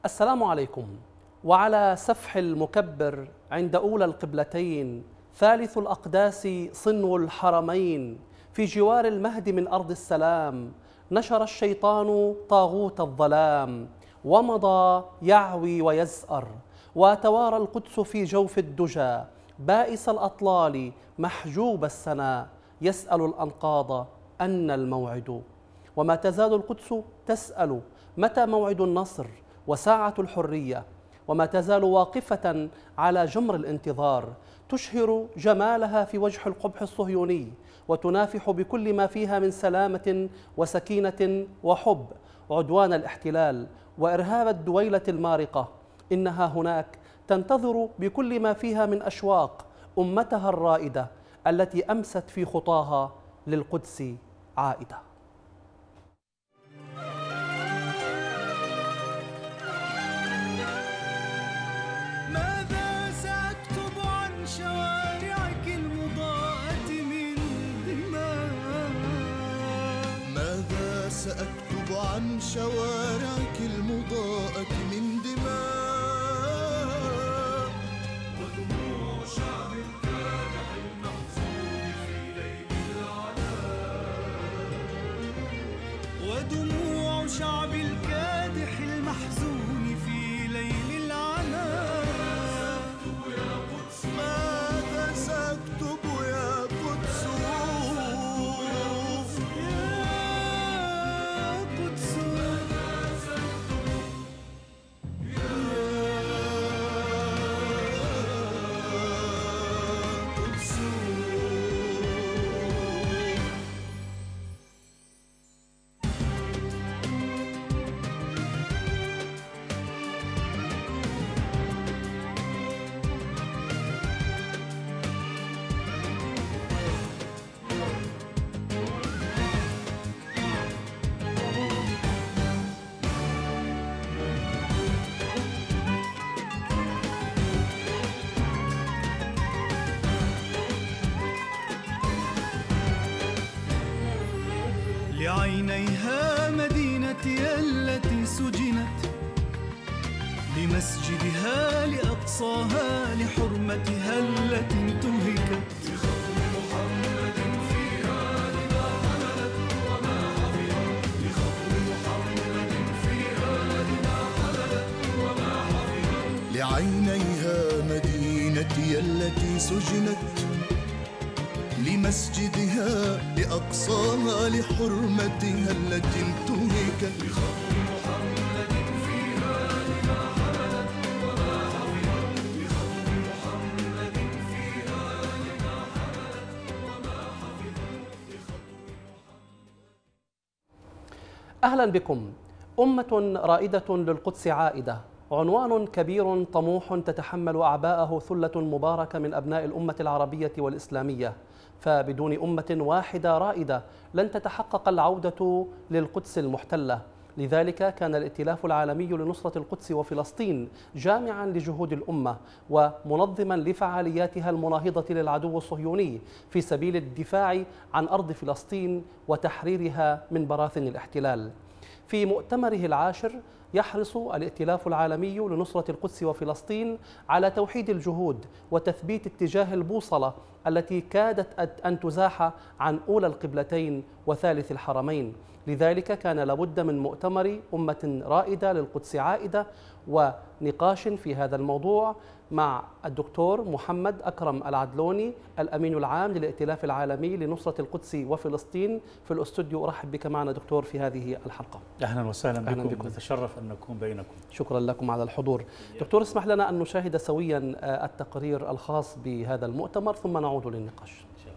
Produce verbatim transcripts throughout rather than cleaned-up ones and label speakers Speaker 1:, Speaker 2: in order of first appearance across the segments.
Speaker 1: السلام عليكم. وعلى سفح المكبر عند أولى القبلتين ثالث الأقداس صنو الحرمين، في جوار المهد من أرض السلام نشر الشيطان طاغوت الظلام، ومضى يعوي ويزأر، وتوارى القدس في جوف الدجى بائس الأطلال محجوب السنا، يسأل الأنقاض أن الموعد. وما تزال القدس تسأل متى موعد النصر وساعة الحرية، وما تزال واقفة على جمر الانتظار، تشهر جمالها في وجه القبح الصهيوني، وتنافح بكل ما فيها من سلامة وسكينة وحب عدوان الاحتلال وإرهاب الدويلة المارقة. إنها هناك تنتظر بكل ما فيها من أشواق أمتها الرائدة التي أمست في خطاها للقدس عائدة.
Speaker 2: ماذا سأكتب عن شوارعك المضاءة من دماء؟
Speaker 3: ماذا سأكتب عن شوارعك المضاءة من دماء؟ ودموع شعب الكادح المحزون في ليل العناء،
Speaker 2: ودموع شعب الكادح المحزون في ليل العناء.
Speaker 3: ماذا سأكتب يا قدس؟
Speaker 2: يا قدس لعينيها مدينتي التي سجنت، لمسجدها لأقصاها لحرمتها التي انتهكت.
Speaker 3: لخطر محمد فيها لما حملت وما حفظت، لخطر محمد فيها لما حملت وما حفظت. لعينيها مدينتي التي سجنت، لمسجدها لأقصاها لحرمتها التي انتهكت. لخطر محمد فيها لما حملت وما حفظت، لخطر محمد فيها لما حملت وما حفظت.
Speaker 1: أهلا بكم. أمة رائدة للقدس عائدة، عنوان كبير طموح تتحمل أعباءه ثلة مباركة من أبناء الأمة العربية والإسلامية، فبدون أمة واحدة رائدة لن تتحقق العودة للقدس المحتلة. لذلك كان الائتلاف العالمي لنصرة القدس وفلسطين جامعا لجهود الأمة ومنظما لفعالياتها المناهضة للعدو الصهيوني في سبيل الدفاع عن أرض فلسطين وتحريرها من براثن الاحتلال. في مؤتمره العاشر يحرص الائتلاف العالمي لنصرة القدس وفلسطين على توحيد الجهود وتثبيت اتجاه البوصلة التي كادت أن تزاح عن أولى القبلتين وثالث الحرمين. لذلك كان لابد من مؤتمر أمة رائدة للقدس عائدة، ونقاش في هذا الموضوع مع الدكتور محمد أكرم العدلوني الأمين العام للائتلاف العالمي لنصرة القدس وفلسطين في الأستوديو. أرحب بك معنا دكتور في هذه الحلقة.
Speaker 4: أهلا وسهلا بكم,
Speaker 1: أهلا بكم.
Speaker 4: نتشرف أن نكون بينكم.
Speaker 1: شكرا لكم على الحضور. دكتور، اسمح لنا أن نشاهد سويا التقرير الخاص بهذا المؤتمر ثم نعود للنقاش.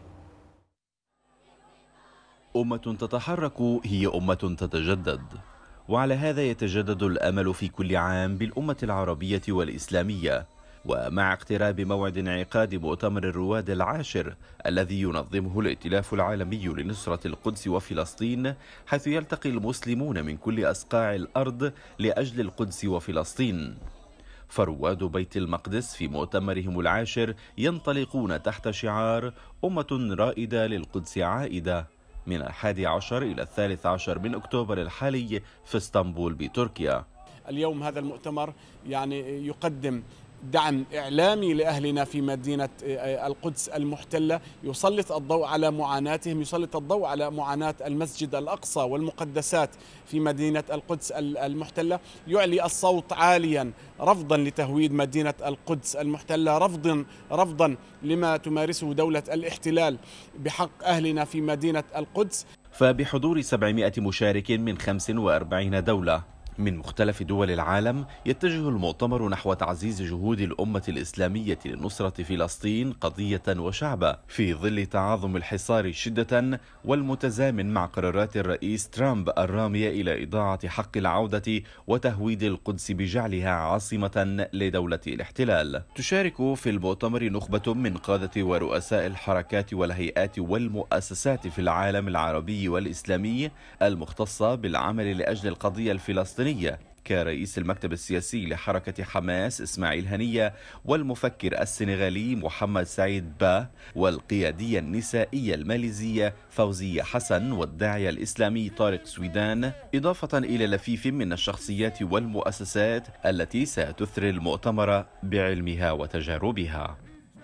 Speaker 5: أمة تتحرك هي أمة تتجدد، وعلى هذا يتجدد الأمل في كل عام بالأمة العربية والإسلامية. ومع اقتراب موعد انعقاد مؤتمر الرواد العاشر الذي ينظمه الائتلاف العالمي لنصرة القدس وفلسطين، حيث يلتقي المسلمون من كل أصقاع الأرض لأجل القدس وفلسطين، فرواد بيت المقدس في مؤتمرهم العاشر ينطلقون تحت شعار أمة رائدة للقدس عائدة من الحادي عشر إلى الثالث عشر من أكتوبر الحالي في اسطنبول بتركيا.
Speaker 6: اليوم هذا المؤتمر يعني يقدم دعم إعلامي لأهلنا في مدينة القدس المحتلة، يسلط الضوء على معاناتهم، يسلط الضوء على معاناة المسجد الأقصى والمقدسات في مدينة القدس المحتلة، يعلي الصوت عاليا رفضا لتهويد مدينة القدس المحتلة، رفضا رفضا لما تمارسه دولة الاحتلال بحق أهلنا في مدينة القدس.
Speaker 5: فبحضور سبعمائة مشارك من خمس وأربعين دولة من مختلف دول العالم، يتجه المؤتمر نحو تعزيز جهود الأمة الإسلامية لنصرة فلسطين قضية وشعبا في ظل تعاظم الحصار شدة والمتزامن مع قرارات الرئيس ترامب الرامية إلى إضاعة حق العودة وتهويد القدس بجعلها عاصمة لدولة الاحتلال. تشارك في المؤتمر نخبة من قادة ورؤساء الحركات والهيئات والمؤسسات في العالم العربي والإسلامي المختصة بالعمل لأجل القضية الفلسطينية، كرئيس المكتب السياسي لحركة حماس إسماعيل هنية، والمفكر السنغالي محمد سعيد با، والقيادية النسائية الماليزية فوزية حسن، والداعية الإسلامي طارق سويدان، إضافة إلى لفيف من الشخصيات والمؤسسات التي ستثري المؤتمر بعلمها وتجاربها.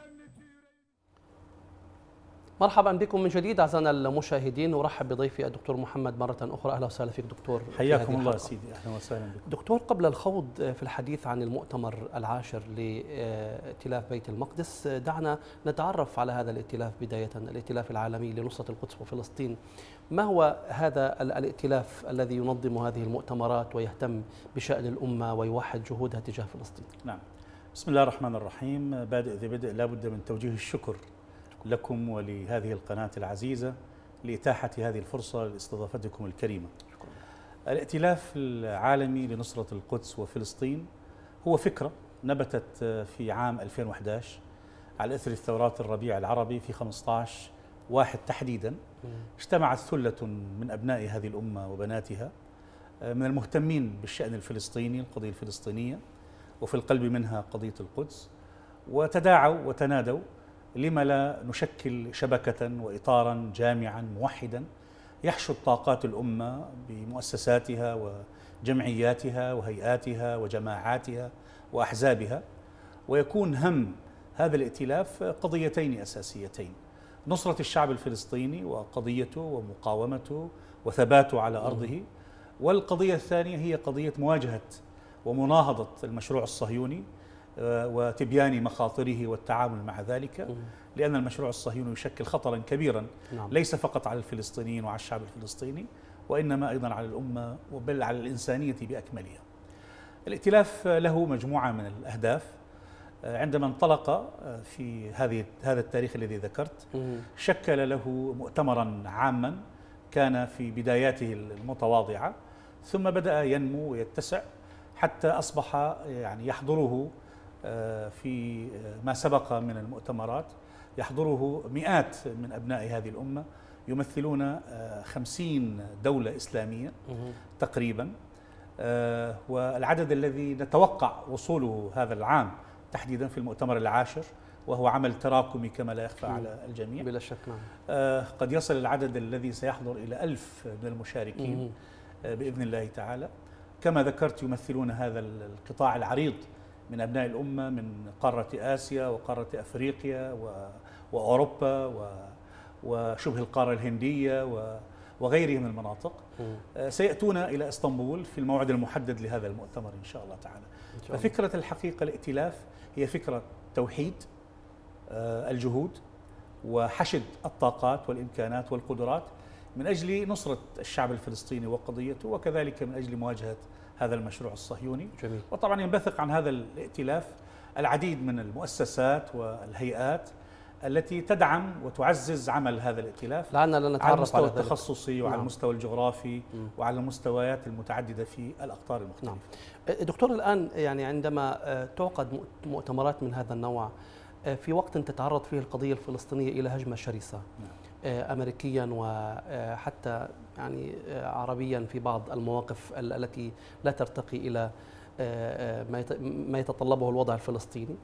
Speaker 1: مرحبا بكم من جديد أعزائنا المشاهدين، ورحب بضيفي الدكتور محمد مرة أخرى. أهلا وسهلا فيك دكتور.
Speaker 4: حياكم الله سيدي، أهلا وسهلا بكم
Speaker 1: دكتور. قبل الخوض في الحديث عن المؤتمر العاشر لائتلاف بيت المقدس، دعنا نتعرف على هذا الائتلاف بداية، الائتلاف العالمي لنصرة القدس وفلسطين. ما هو هذا الائتلاف الذي ينظم هذه المؤتمرات ويهتم بشأن الأمة ويوحد جهودها تجاه فلسطين؟
Speaker 4: نعم، بسم الله الرحمن الرحيم. بادئ ذي بدء لابد من توجيه الشكر لكم ولهذه القناة العزيزة لإتاحة هذه الفرصة لاستضافتكم الكريمة. الائتلاف العالمي لنصرة القدس وفلسطين هو فكرة نبتت في عام ألفين وأحد عشر على إثر الثورات الربيع العربي في خمسة عشر واحد تحديدا. اجتمعت ثلة من أبناء هذه الأمة وبناتها من المهتمين بالشأن الفلسطيني، القضية الفلسطينية، وفي القلب منها قضية القدس، وتداعوا وتنادوا لما لا نشكل شبكة وإطارا جامعا موحدا يحشد طاقات الأمة بمؤسساتها وجمعياتها وهيئاتها وجماعاتها وأحزابها، ويكون هم هذا الائتلاف قضيتين أساسيتين: نصرة الشعب الفلسطيني وقضيته ومقاومته وثباته على أرضه، والقضية الثانية هي قضية مواجهة ومناهضة المشروع الصهيوني وتبيان مخاطره والتعامل مع ذلك، لأن المشروع الصهيوني يشكل خطرا كبيرا ليس فقط على الفلسطينيين وعلى الشعب الفلسطيني، وإنما أيضا على الأمة وبل على الإنسانية بأكملها. الائتلاف له مجموعة من الأهداف. عندما انطلق في هذه هذا التاريخ الذي ذكرت، شكل له مؤتمرا عاما كان في بداياته المتواضعة، ثم بدأ ينمو ويتسع حتى أصبح يعني يحضره في ما سبق من المؤتمرات يحضره مئات من أبناء هذه الأمة يمثلون خمسين دولة إسلامية تقريبا، والعدد الذي نتوقع وصوله هذا العام تحديدا في المؤتمر العاشر، وهو عمل تراكمي كما لا يخفى على الجميع
Speaker 1: بلا شك.
Speaker 4: نعم. قد يصل العدد الذي سيحضر إلى ألف من المشاركين بإذن الله تعالى. كما ذكرت يمثلون هذا القطاع العريض من أبناء الأمة من قارة آسيا وقارة أفريقيا وأوروبا وشبه القارة الهندية وغيرها من المناطق. سيأتون إلى إسطنبول في الموعد المحدد لهذا المؤتمر إن شاء الله تعالى. ففكرة الحقيقة الائتلاف هي فكرة توحيد الجهود وحشد الطاقات والإمكانات والقدرات من أجل نصرة الشعب الفلسطيني وقضيته، وكذلك من أجل مواجهة هذا المشروع الصهيوني.
Speaker 1: جميل.
Speaker 4: وطبعا ينبثق عن هذا الائتلاف العديد من المؤسسات والهيئات التي تدعم وتعزز عمل هذا الائتلاف
Speaker 1: لعلنا لا نتعرف
Speaker 4: على المستوى
Speaker 1: على
Speaker 4: التخصصي وعلى
Speaker 1: نعم.
Speaker 4: المستوى الجغرافي م. وعلى المستويات المتعددة في الأقطار المختلفة.
Speaker 1: نعم. دكتور، الآن يعني عندما تعقد مؤتمرات من هذا النوع في وقت تتعرض فيه القضية الفلسطينية إلى هجمة شرسة نعم. أمريكيا وحتى يعني عربيا في بعض المواقف التي لا ترتقي إلى ما يتطلبه الوضع الفلسطيني،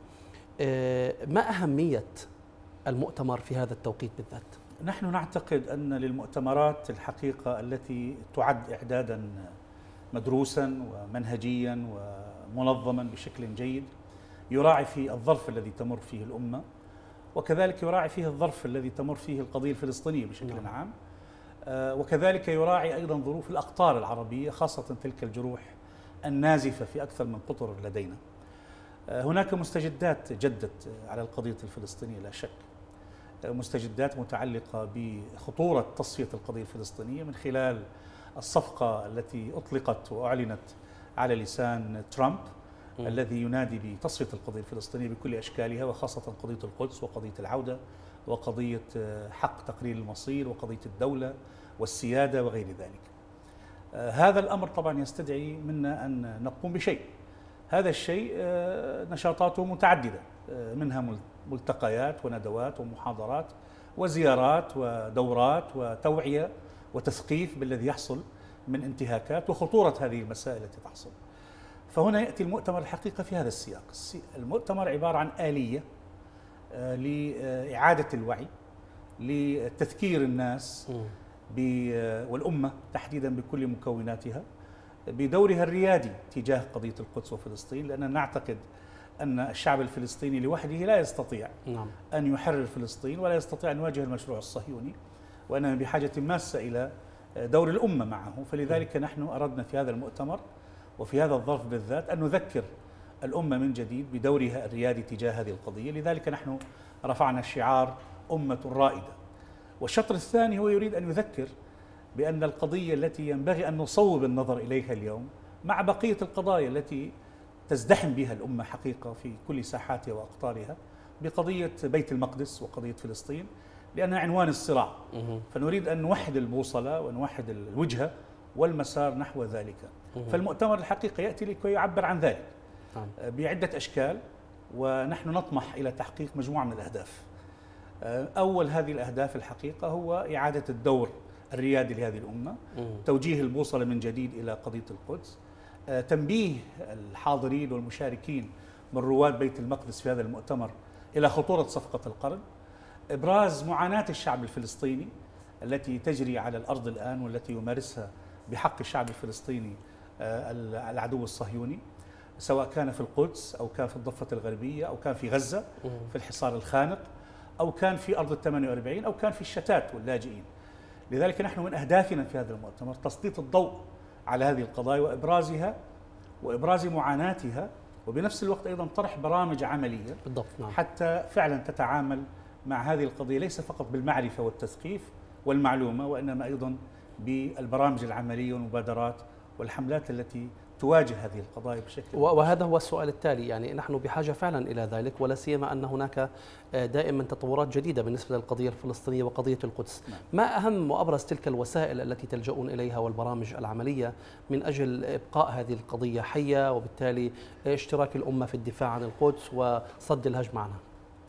Speaker 1: ما أهمية المؤتمر في هذا التوقيت بالذات؟
Speaker 4: نحن نعتقد أن للمؤتمرات الحقيقة التي تعد إعدادا مدروسا ومنهجيا ومنظما بشكل جيد، يراعي فيه الظرف الذي تمر فيه الأمة، وكذلك يراعي فيه الظرف الذي تمر فيه القضية الفلسطينية بشكل عام، وكذلك يراعي أيضا ظروف الأقطار العربية، خاصة تلك الجروح النازفة في أكثر من قطر لدينا. هناك مستجدات جدت على القضية الفلسطينية لا شك، مستجدات متعلقة بخطورة تصفية القضية الفلسطينية من خلال الصفقة التي أطلقت وأعلنت على لسان ترامب م. الذي ينادي بتصفية القضية الفلسطينية بكل أشكالها، وخاصة قضية القدس وقضية العودة وقضية حق تقرير المصير وقضية الدولة والسيادة وغير ذلك. هذا الأمر طبعا يستدعي منا أن نقوم بشيء. هذا الشيء نشاطاته متعددة، منها ملتقيات وندوات ومحاضرات وزيارات ودورات وتوعية وتثقيف بالذي يحصل من انتهاكات وخطورة هذه المسائل التي تحصل. فهنا يأتي المؤتمر الحقيقة في هذا السياق. المؤتمر عبارة عن آلية لإعادة الوعي، لتذكير الناس والأمة تحديدا بكل مكوناتها بدورها الريادي تجاه قضية القدس وفلسطين، لأننا نعتقد أن الشعب الفلسطيني لوحده لا يستطيع نعم. أن يحرر فلسطين ولا يستطيع أن يواجه المشروع الصهيوني، وأننا بحاجة ماسة إلى دور الأمة معه. فلذلك نحن أردنا في هذا المؤتمر وفي هذا الظرف بالذات أن نذكر الأمة من جديد بدورها الريادي تجاه هذه القضية. لذلك نحن رفعنا شعار أمة رائدة. والشطر الثاني هو يريد أن يذكر بأن القضية التي ينبغي أن نصوب النظر إليها اليوم مع بقية القضايا التي تزدحم بها الأمة حقيقة في كل ساحاتها وأقطارها بقضية بيت المقدس وقضية فلسطين، لأنها عنوان الصراع. فنريد أن نوحد البوصلة ونوحد الوجهة والمسار نحو ذلك. فالمؤتمر الحقيقة يأتي لكي يعبر عن ذلك بعدة أشكال، ونحن نطمح إلى تحقيق مجموعة من الأهداف. أول هذه الأهداف الحقيقة هو إعادة الدور الريادي لهذه الأمة، توجيه البوصلة من جديد إلى قضية القدس، تنبيه الحاضرين والمشاركين من رواد بيت المقدس في هذا المؤتمر إلى خطورة صفقة القرن، إبراز معاناة الشعب الفلسطيني التي تجري على الأرض الآن والتي يمارسها بحق الشعب الفلسطيني العدو الصهيوني، سواء كان في القدس أو كان في الضفة الغربية أو كان في غزة في الحصار الخانق أو كان في أرض الثمانية وأربعين أو كان في الشتات واللاجئين. لذلك نحن من أهدافنا في هذا المؤتمر تسليط الضوء على هذه القضايا وإبرازها وإبراز معاناتها، وبنفس الوقت أيضا طرح برامج عملية بالضبط نعم. حتى فعلا تتعامل مع هذه القضية ليس فقط بالمعرفة والتثقيف والمعلومة، وإنما أيضا بالبرامج العملية والمبادرات والحملات التي تواجه هذه القضايا بشكل.
Speaker 1: وهذا هو السؤال التالي، يعني نحن بحاجة فعلا إلى ذلك، ولا سيما أن هناك دائما تطورات جديدة بالنسبة للقضية الفلسطينية وقضية القدس. نعم. ما أهم وأبرز تلك الوسائل التي تلجؤون إليها والبرامج العملية من أجل إبقاء هذه القضية حية، وبالتالي اشتراك الأمة في الدفاع عن القدس وصد الهجم عنها؟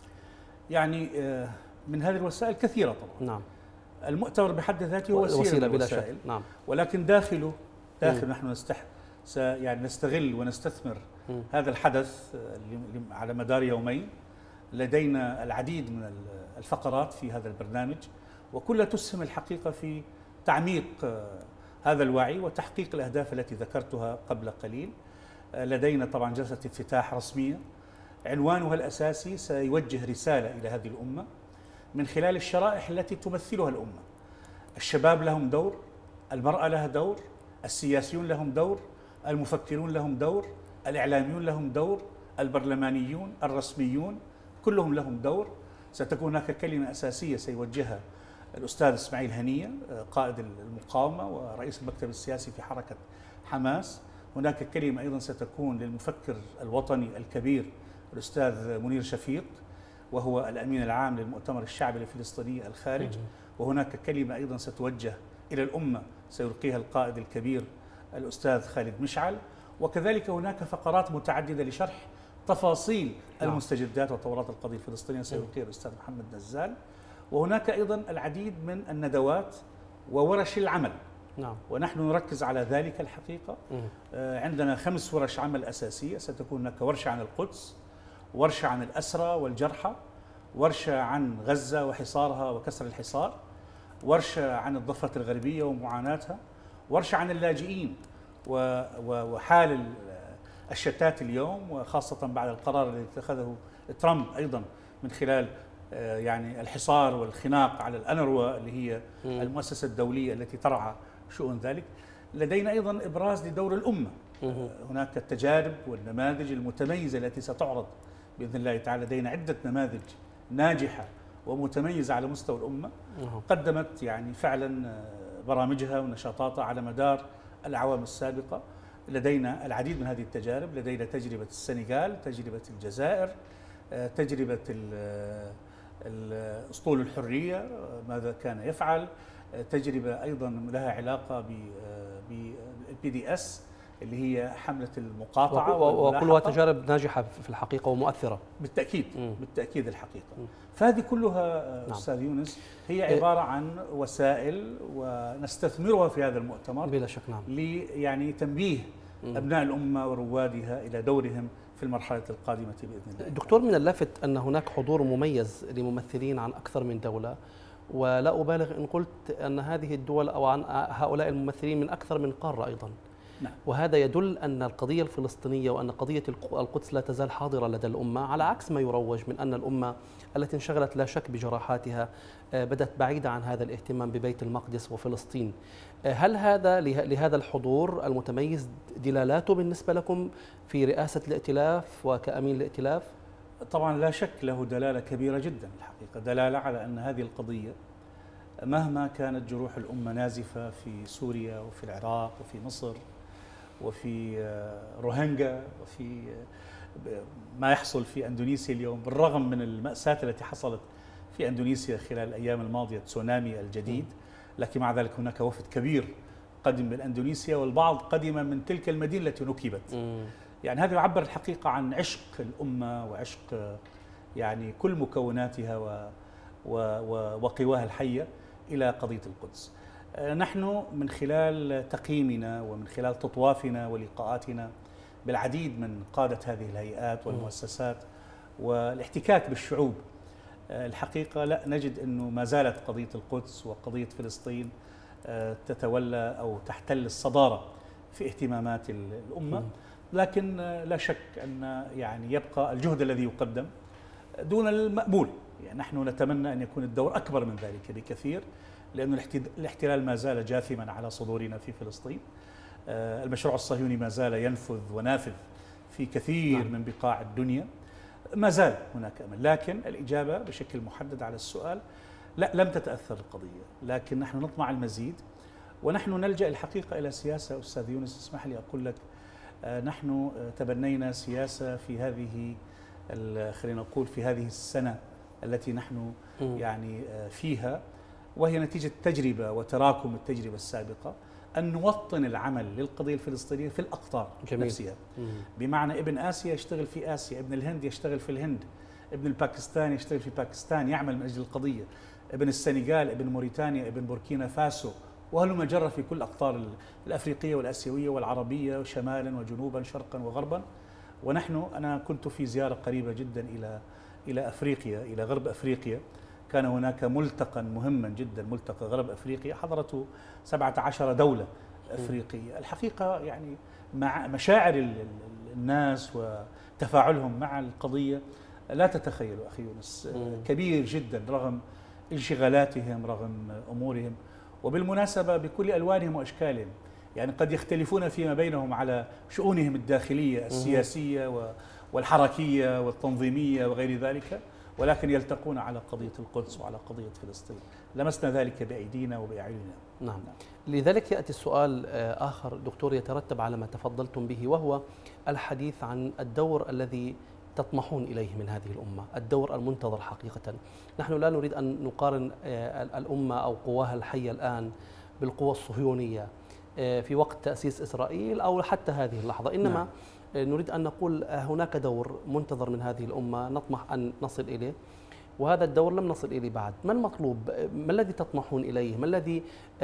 Speaker 4: يعني من هذه الوسائل كثيرة طبعا. نعم. المؤتمر بحد ذاته هو وسيلة, وسيلة بلا شك. نعم. ولكن داخله داخل م. نحن نستح يعني نستغل ونستثمر م. هذا الحدث على مدار يومين. لدينا العديد من الفقرات في هذا البرنامج، وكلها تسهم الحقيقة في تعميق هذا الوعي وتحقيق الأهداف التي ذكرتها قبل قليل. لدينا طبعا جلسة افتتاح رسمية عنوانها الأساسي سيوجه رسالة إلى هذه الأمة من خلال الشرائح التي تمثلها الأمة. الشباب لهم دور، المرأة لها دور، السياسيون لهم دور، المفكرون لهم دور، الإعلاميون لهم دور، البرلمانيون، الرسميون، كلهم لهم دور. ستكون هناك كلمة أساسية سيوجهها الأستاذ إسماعيل هنية قائد المقاومة ورئيس المكتب السياسي في حركة حماس. هناك كلمة أيضا ستكون للمفكر الوطني الكبير الأستاذ منير شفيق وهو الأمين العام للمؤتمر الشعبي الفلسطيني الخارج. وهناك كلمة أيضا ستوجه إلى الأمة سيلقيها القائد الكبير الأستاذ خالد مشعل. وكذلك هناك فقرات متعددة لشرح تفاصيل المستجدات وتطورات القضية الفلسطينية سيلقيها الأستاذ محمد نزال. وهناك أيضا العديد من الندوات وورش العمل. نعم. ونحن نركز على ذلك الحقيقة. آه عندنا خمس ورش عمل أساسية. ستكون هناك ورشة عن القدس، ورشة عن الأسرى والجرحى، ورشة عن غزة وحصارها وكسر الحصار، ورشة عن الضفة الغربية ومعاناتها، ورشة عن اللاجئين وحال الشتات اليوم، وخاصة بعد القرار الذي اتخذه ترامب أيضا من خلال يعني الحصار والخناق على الأنروا اللي هي المؤسسة الدولية التي ترعى شؤون ذلك. لدينا أيضا إبراز لدور الأمة. هناك التجارب والنماذج المتميزة التي ستعرض بإذن الله تعالى. لدينا عدة نماذج ناجحة ومتميزة على مستوى الأمة قدمت يعني فعلا برامجها ونشاطاتها على مدار الأعوام السابقة. لدينا العديد من هذه التجارب. لدينا تجربة السنغال، تجربة الجزائر، تجربة أسطول الحرية ماذا كان يفعل، تجربة أيضا لها علاقة بالبي دي اس اللي هي حملة المقاطعة،
Speaker 1: وكلها تجارب ناجحة في الحقيقة ومؤثرة
Speaker 4: بالتأكيد. مم. بالتأكيد الحقيقة. مم. فهذه كلها نعم. أستاذ يونس هي عبارة عن وسائل ونستثمرها في هذا المؤتمر
Speaker 1: بلا شك. نعم.
Speaker 4: لي يعني تنبيه مم. أبناء الأمة وروادها إلى دورهم في المرحلة القادمة بإذن الله.
Speaker 1: دكتور، من اللافت أن هناك حضور مميز لممثلين عن أكثر من دولة، ولا أبالغ إن قلت أن هذه الدول أو عن هؤلاء الممثلين من أكثر من قارة أيضا. نعم. وهذا يدل أن القضية الفلسطينية وأن قضية القدس لا تزال حاضرة لدى الأمة، على عكس ما يروج من أن الأمة التي انشغلت لا شك بجراحاتها بدأت بعيدة عن هذا الاهتمام ببيت المقدس وفلسطين. هل هذا لهذا الحضور المتميز دلالاته بالنسبة لكم في رئاسة الائتلاف وكأمين الائتلاف؟
Speaker 4: طبعا لا شك له دلالة كبيرة جدا الحقيقة، دلالة على أن هذه القضية مهما كانت جروح الأمة نازفة في سوريا وفي العراق وفي مصر وفي روهينجا وفي ما يحصل في أندونيسيا اليوم، بالرغم من المأساة التي حصلت في أندونيسيا خلال الأيام الماضية، تسونامي الجديد، لكن مع ذلك هناك وفد كبير قدم من أندونيسيا، والبعض قدم من تلك المدينة التي نكبت. يعني هذا يعبر الحقيقة عن عشق الأمة وعشق يعني كل مكوناتها و وقواها الحية إلى قضية القدس. نحن من خلال تقييمنا ومن خلال تطوافنا ولقاءاتنا بالعديد من قادة هذه الهيئات والمؤسسات والاحتكاك بالشعوب، الحقيقة لا نجد أنه ما زالت قضية القدس وقضية فلسطين تتولى أو تحتل الصدارة في اهتمامات الأمة. لكن لا شك أن يعني يبقى الجهد الذي يقدم دون المأمول. يعني نحن نتمنى أن يكون الدور أكبر من ذلك بكثير، لأن الاحتلال ما زال جاثما على صدورنا في فلسطين. المشروع الصهيوني ما زال ينفذ ونافذ في كثير من بقاع الدنيا. ما زال هناك أمل، لكن الإجابة بشكل محدد على السؤال لا، لم تتأثر القضية، لكن نحن نطمع المزيد. ونحن نلجأ الحقيقة إلى سياسة. أستاذ يونس اسمح لي أقول لك، نحن تبنينا سياسة في هذه خلينا نقول في هذه السنة التي نحن يعني فيها، وهي نتيجة تجربة وتراكم التجربة السابقة، أن نوطن العمل للقضية الفلسطينية في الأقطار جميل. نفسها. بمعنى ابن آسيا يشتغل في آسيا، ابن الهند يشتغل في الهند، ابن الباكستان يشتغل في باكستان يعمل من أجل القضية، ابن السنغال، ابن موريتانيا، ابن بوركينا فاسو، وهلم جرى في كل الأقطار الأفريقية والآسيوية والعربية شمالا وجنوبا شرقا وغربا. ونحن أنا كنت في زيارة قريبة جدا إلى إلى أفريقيا، إلى غرب أفريقيا. كان هناك ملتقى مهما جدا، ملتقى غرب أفريقيا، حضرته سبعة عشر دولة أفريقية. الحقيقة يعني مع مشاعر الناس وتفاعلهم مع القضية لا تتخيل أخي يونس، كبير جدا رغم انشغالاتهم، رغم أمورهم، وبالمناسبة بكل ألوانهم وأشكالهم. يعني قد يختلفون فيما بينهم على شؤونهم الداخلية السياسية والحركية والتنظيمية وغير ذلك، ولكن يلتقون على قضية القدس وعلى قضية فلسطين. لمسنا ذلك بأيدينا وبأعيننا.
Speaker 1: نعم. لذلك يأتي السؤال آخر دكتور يترتب على ما تفضلتم به، وهو الحديث عن الدور الذي تطمحون إليه من هذه الأمة، الدور المنتظر حقيقة. نحن لا نريد أن نقارن الأمة أو قواها الحية الآن بالقوى الصهيونية في وقت تأسيس إسرائيل أو حتى هذه اللحظة، إنما نعم. نريد أن نقول هناك دور منتظر من هذه الأمة نطمح أن نصل إليه، وهذا الدور لم نصل إليه بعد. ما المطلوب؟ ما الذي تطمحون إليه؟ ما الذي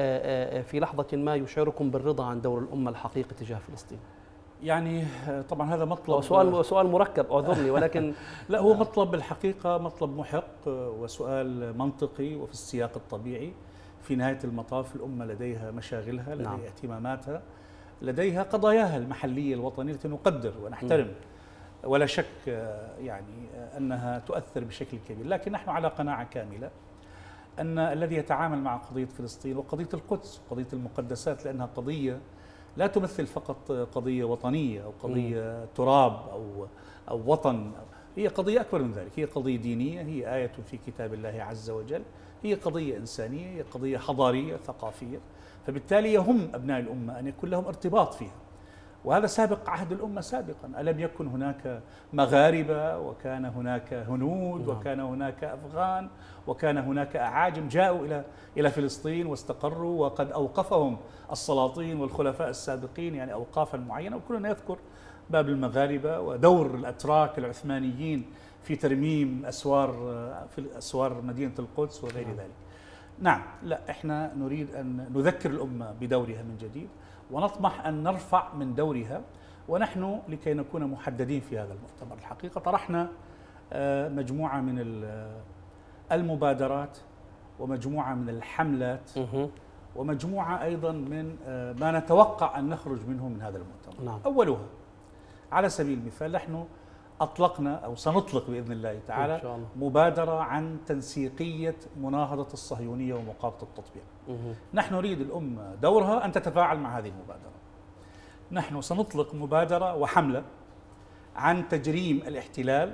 Speaker 1: في لحظة ما يشعركم بالرضا عن دور الأمة الحقيقي تجاه فلسطين؟
Speaker 4: يعني طبعا هذا مطلب
Speaker 1: سؤال سؤال مركب، اعذرني، ولكن
Speaker 4: لا، هو مطلب الحقيقة مطلب محق وسؤال منطقي وفي السياق الطبيعي. في نهاية المطاف الأمة لديها مشاغلها، لديها نعم. اهتماماتها، لديها قضاياها المحلية الوطنية التي نقدر ونحترم، ولا شك يعني أنها تؤثر بشكل كبير. لكن نحن على قناعة كاملة أن الذي يتعامل مع قضية فلسطين وقضية القدس وقضية المقدسات، لأنها قضية لا تمثل فقط قضية وطنية أو قضية م. تراب أو أو وطن، هي قضية أكبر من ذلك، هي قضية دينية، هي آية في كتاب الله عز وجل، هي قضية إنسانية، هي قضية حضارية ثقافية، فبالتالي يهم أبناء الأمة أن يكون لهم ارتباط فيها. وهذا سابق عهد الأمة سابقا، ألم يكن هناك مغاربة وكان هناك هنود وكان هناك أفغان وكان هناك أعاجم جاءوا إلى إلى فلسطين واستقروا، وقد أوقفهم السلاطين والخلفاء السابقين يعني أوقافا معينة، وكلنا يذكر باب المغاربة ودور الأتراك العثمانيين في ترميم أسوار في أسوار مدينة القدس وغير ذلك. نعم، لا احنا نريد أن نذكر الأمة بدورها من جديد، ونطمح أن نرفع من دورها، ونحن لكي نكون محددين في هذا المؤتمر الحقيقة طرحنا مجموعة من المبادرات ومجموعة من الحملات ومجموعة أيضا من ما نتوقع أن نخرج منه من هذا المؤتمر. نعم. أولها على سبيل المثال نحن أطلقنا أو سنطلق بإذن الله تعالى مبادرة عن تنسيقية مناهضة الصهيونية ومقاومة التطبيع. نحن نريد الأمة دورها أن تتفاعل مع هذه المبادرة. نحن سنطلق مبادرة وحملة عن تجريم الاحتلال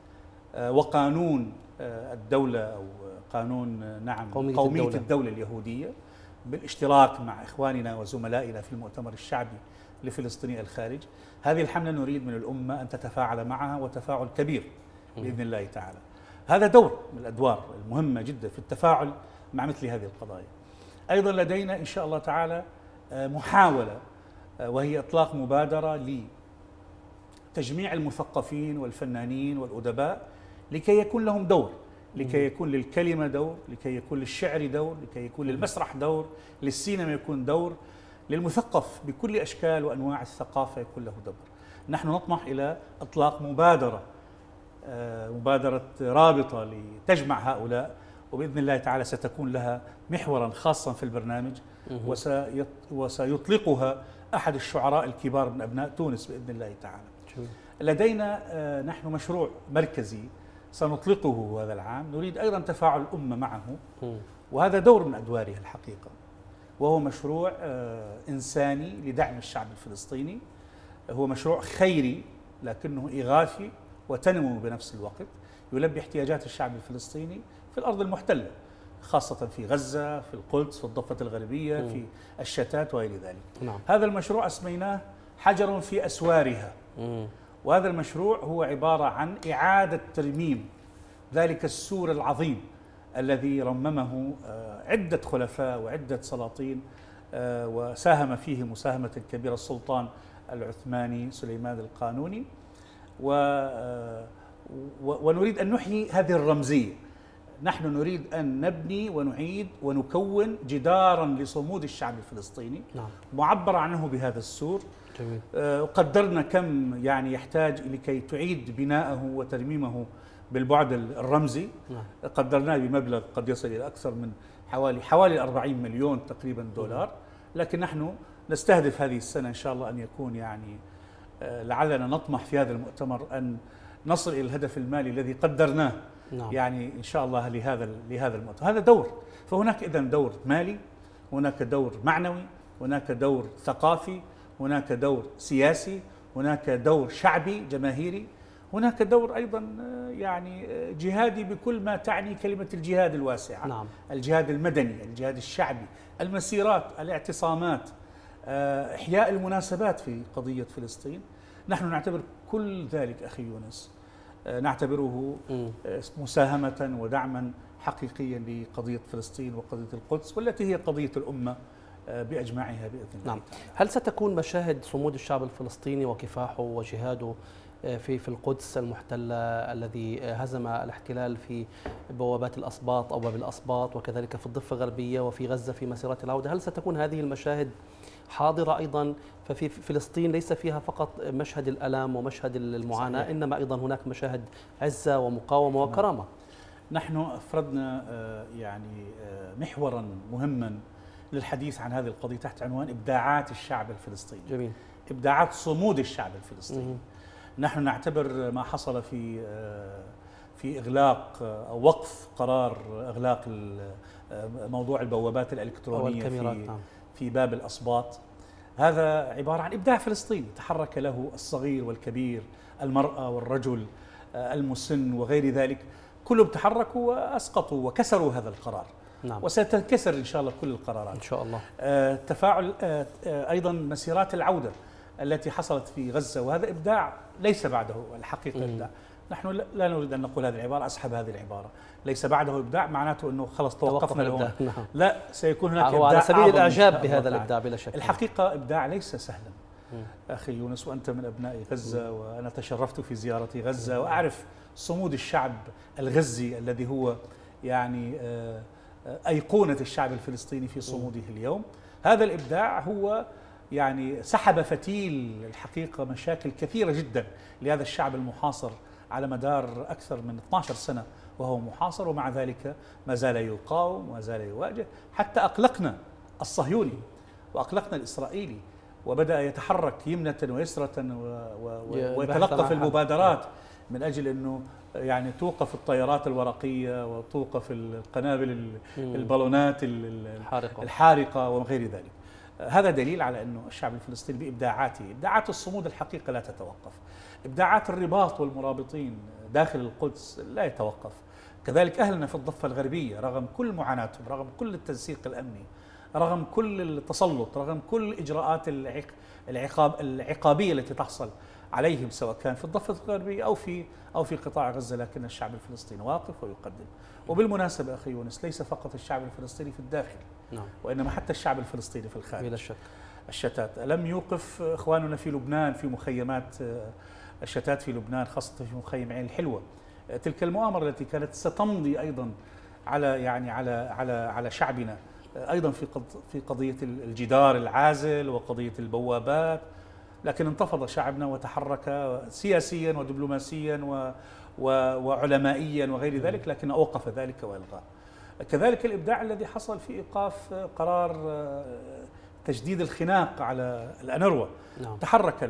Speaker 4: وقانون الدولة أو قانون نعم قومية, قومية الدولة. الدولة اليهودية بالاشتراك مع إخواننا وزملائنا في المؤتمر الشعبي لفلسطيني الخارج. هذه الحملة نريد من الأمة أن تتفاعل معها وتفاعل كبير بإذن الله تعالى. هذا دور من الأدوار المهمة جدا في التفاعل مع مثل هذه القضايا. أيضا لدينا إن شاء الله تعالى محاولة، وهي إطلاق مبادرة لتجميع المثقفين والفنانين والأدباء لكي يكون لهم دور، لكي يكون للكلمة دور، لكي يكون للشعر دور، لكي يكون للمسرح دور، للسينما يكون دور، للمثقف بكل أشكال وأنواع الثقافة يكون له دور. نحن نطمح إلى إطلاق مبادرة مبادرة رابطة لتجمع هؤلاء، وبإذن الله تعالى ستكون لها محورا خاصا في البرنامج، وسيطلقها أحد الشعراء الكبار من أبناء تونس بإذن الله تعالى. لدينا نحن مشروع مركزي سنطلقه هذا العام، نريد أيضا تفاعل الأمة معه، وهذا دور من أدوارها الحقيقة، وهو مشروع إنساني لدعم الشعب الفلسطيني. هو مشروع خيري لكنه إغاثي وتنموي بنفس الوقت، يلبي احتياجات الشعب الفلسطيني في الأرض المحتلة، خاصة في غزة، في القدس، في الضفة الغربية، م. في الشتات وغير ذلك. نعم. هذا المشروع أسميناه حجر في أسوارها، م. وهذا المشروع هو عبارة عن إعادة ترميم ذلك السور العظيم الذي رممه عدة خلفاء وعدة سلاطين، وساهم فيه مساهمة كبيرة السلطان العثماني سليمان القانوني، ونريد أن نحيي هذه الرمزية. نحن نريد أن نبني ونعيد ونكون جدارا لصمود الشعب الفلسطيني، نعم. معبر عنه بهذا السور. جميل. قدرنا كم يعني يحتاج لكي تعيد بناءه وترميمه بالبعد الرمزي، نعم. قدرناه بمبلغ قد يصل إلى أكثر من حوالي حوالي أربعين مليون تقريبا دولار، لكن نحن نستهدف هذه السنة إن شاء الله أن يكون يعني لعلنا نطمح في هذا المؤتمر أن نصل إلى الهدف المالي الذي قدرناه، نعم. يعني إن شاء الله لهذا لهذا المؤتمر. هذا دور، فهناك إذن دور مالي، هناك دور معنوي، هناك دور ثقافي، هناك دور سياسي، هناك دور شعبي جماهيري، هناك دور أيضا يعني جهادي بكل ما تعني كلمة الجهاد الواسعة، نعم. الجهاد المدني، الجهاد الشعبي، المسيرات، الاعتصامات، إحياء المناسبات في قضية فلسطين. نحن نعتبر كل ذلك أخي يونس نعتبره مساهمة ودعما حقيقيا لقضية فلسطين وقضية القدس، والتي هي قضية الأمة بأجمعها بإذن الله.
Speaker 1: نعم. هل ستكون مشاهد صمود الشعب الفلسطيني وكفاحه وجهاده في في القدس المحتلة الذي هزم الاحتلال في بوابات الأسباط أو باب الأسباط، وكذلك في الضفة الغربية وفي غزة في مسيرات العودة، هل ستكون هذه المشاهد حاضرة أيضا؟ ففي فلسطين ليس فيها فقط مشهد الألم ومشهد المعاناة، صحيح. إنما أيضا هناك مشاهد عزة ومقاومة وكرامة.
Speaker 4: نحن أفردنا يعني محورا مهما للحديث عن هذه القضية تحت عنوان إبداعات الشعب الفلسطيني.
Speaker 1: جميل.
Speaker 4: إبداعات صمود الشعب الفلسطيني. نحن نعتبر ما حصل في في إغلاق أو وقف قرار إغلاق موضوع البوابات الإلكترونية في
Speaker 1: نعم.
Speaker 4: في باب الأسباط، هذا عبارة عن إبداع فلسطيني تحرك له الصغير والكبير، المرأة والرجل، المسن وغير ذلك، كلهم تحركوا وأسقطوا وكسروا هذا القرار.
Speaker 1: نعم.
Speaker 4: وستنكسر إن شاء الله كل القرارات
Speaker 1: إن شاء الله.
Speaker 4: آه تفاعل آه أيضا مسيرات العودة التي حصلت في غزة، وهذا إبداع ليس بعده الحقيقة مم. إبداع. نحن لا نريد أن نقول هذه العبارة، أسحب هذه العبارة، ليس بعده إبداع معناته أنه خلص توقفنا الآن.
Speaker 1: نعم.
Speaker 4: لا، سيكون هناك
Speaker 1: إبداع على سبيل الإعجاب بهذا الإبداع بلا شك.
Speaker 4: الحقيقة إبداع ليس سهلا مم. أخي يونس، وأنت من أبناء غزة مم. وأنا تشرفت في زيارة غزة وأعرف صمود الشعب الغزي الذي هو يعني أيقونة الشعب الفلسطيني في صموده اليوم. هذا الإبداع هو يعني سحب فتيل الحقيقة مشاكل كثيرة جدا لهذا الشعب المحاصر على مدار أكثر من اثنتي عشرة سنة وهو محاصر، ومع ذلك ما زال يقاوم وما زال يواجه، حتى أقلقنا الصهيوني وأقلقنا الإسرائيلي، وبدأ يتحرك يمنة ويسرة ويتلقف المبادرات من أجل أنه يعني توقف الطيارات الورقية وتوقف القنابل البالونات الحارقة, الحارقة وغير ذلك. هذا دليل على أنه الشعب الفلسطيني بإبداعاته، إبداعات الصمود الحقيقة لا تتوقف، إبداعات الرباط والمرابطين داخل القدس لا يتوقف، كذلك أهلنا في الضفة الغربية رغم كل معاناتهم، رغم كل التنسيق الأمني، رغم كل التسلط، رغم كل الإجراءات العقاب العقابية التي تحصل عليهم سواء كان في الضفة الغربية أو في أو في قطاع غزة، لكن الشعب الفلسطيني واقف ويقدم. وبالمناسبة أخي يونس، ليس فقط الشعب الفلسطيني في الداخل، نعم. وإنما حتى الشعب الفلسطيني في الخارج
Speaker 1: بلا شك.
Speaker 4: الشتات لم يوقف إخواننا في لبنان في مخيمات الشتات في لبنان، خاصة في مخيم عين الحلوة، تلك المؤامرة التي كانت ستمضي أيضا على يعني على على على شعبنا، أيضا في في قضية الجدار العازل وقضية البوابات، لكن انتفض شعبنا وتحرك سياسيا ودبلوماسيا و وعلمائيا وغير ذلك، لكن أوقف ذلك وألغاه. كذلك الإبداع الذي حصل في إيقاف قرار تجديد الخناق على الأنروة. نعم. تحرك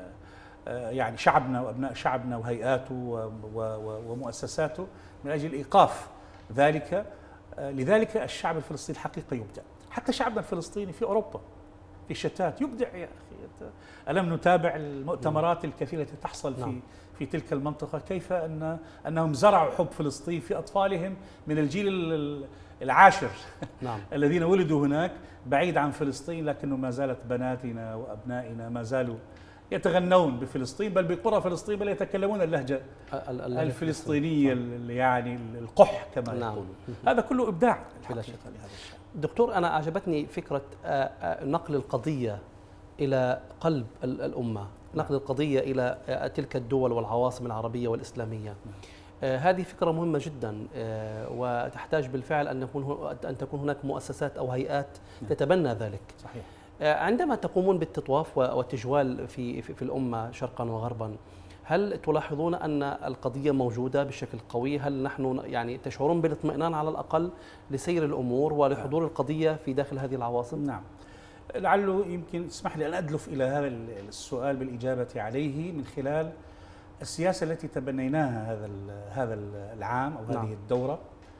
Speaker 4: يعني شعبنا وأبناء شعبنا وهيئاته ومؤسساته من أجل إيقاف ذلك. لذلك الشعب الفلسطيني حقيقة يبدع، حتى شعبنا الفلسطيني في أوروبا في شتات يبدع يا أخي. ألم نتابع المؤتمرات الكثيرة التي تحصل في نعم. في تلك المنطقة، كيف أن أنهم زرعوا حب فلسطين في أطفالهم من الجيل العاشر نعم. الذين ولدوا هناك بعيد عن فلسطين، لكنه ما زالت بناتنا وأبنائنا ما زالوا يتغنون بفلسطين، بل بقرى فلسطين، بل يتكلمون اللهجة الفلسطينية يعني القح كما نعم. يقولون. هذا كله إبداع الحقيقة لهذا الشعب.
Speaker 1: دكتور، أنا أعجبتني فكرة نقل القضية إلى قلب الأمة، نقل القضية إلى تلك الدول والعواصم العربية والإسلامية. هذه فكرة مهمة جدا، وتحتاج بالفعل أن يكون أن تكون هناك مؤسسات أو هيئات تتبنى ذلك.
Speaker 4: صحيح.
Speaker 1: عندما تقومون بالتطواف والتجوال في في الأمة شرقا وغربا، هل تلاحظون أن القضية موجودة بشكل قوي؟ هل نحن يعني تشعرون بالاطمئنان على الأقل لسير الأمور ولحضور القضية في داخل هذه العواصم؟
Speaker 4: نعم. لعله يمكن اسمح لي أن أدلف إلى هذا السؤال بالإجابة عليه من خلال السياسة التي تبنيناها هذا هذا العام أو هذه نعم. الدورة.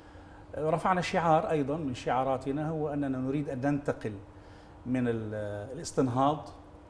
Speaker 4: رفعنا شعار أيضا من شعاراتنا، هو أننا نريد أن ننتقل من الاستنهاض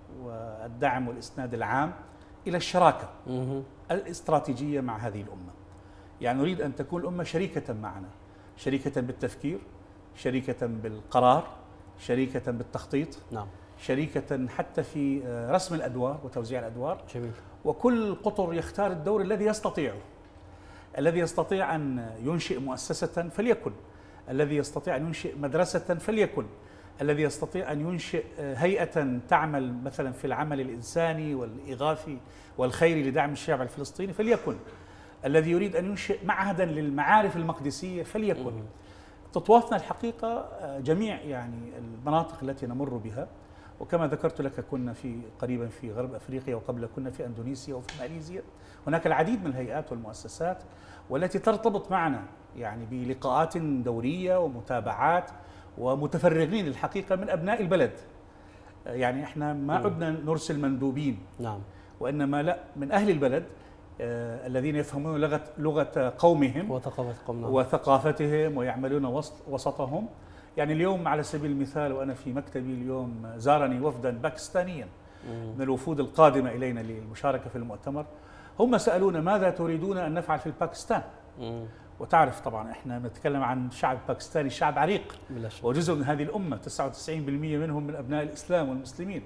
Speaker 4: والدعم والإسناد العام إلى الشراكة الاستراتيجية مع هذه الأمة. يعني نريد أن تكون الأمة شريكة معنا، شريكة بالتفكير، شريكة بالقرار، شريكة بالتخطيط، نعم. شريكة حتى في رسم الأدوار وتوزيع الأدوار.
Speaker 1: جميل.
Speaker 4: وكل قطر يختار الدور الذي يستطيعه، الذي يستطيع أن ينشئ مؤسسة فليكن، الذي يستطيع أن ينشئ مدرسة فليكن، الذي يستطيع أن ينشئ هيئة تعمل مثلا في العمل الإنساني والإغاثي والخيري لدعم الشعب الفلسطيني فليكن، الذي يريد أن ينشئ معهدا للمعارف المقدسية فليكن. تطوافنا الحقيقة جميع يعني المناطق التي نمر بها، وكما ذكرت لك كنا في قريبا في غرب أفريقيا، وقبل كنا في أندونيسيا وفي ماليزيا. هناك العديد من الهيئات والمؤسسات والتي ترتبط معنا يعني بلقاءات دورية ومتابعات ومتفرغين الحقيقة من أبناء البلد. يعني احنا ما عدنا نرسل مندوبين،
Speaker 1: نعم،
Speaker 4: وإنما لا، من أهل البلد آه الذين يفهمون لغة لغة قومهم
Speaker 1: وثقافة قومنا
Speaker 4: وثقافتهم ويعملون وسط وسطهم. يعني اليوم على سبيل المثال وأنا في مكتبي اليوم زارني وفدا باكستانيا من الوفود القادمة إلينا للمشاركة في المؤتمر. هم سألونا ماذا تريدون أن نفعل في الباكستان؟
Speaker 1: مم.
Speaker 4: وتعرف طبعا احنا نتكلم عن شعب باكستاني، شعب عريق
Speaker 1: بلا شك.
Speaker 4: وجزء من هذه الأمة، تسعة وتسعين بالمئة منهم من أبناء الإسلام والمسلمين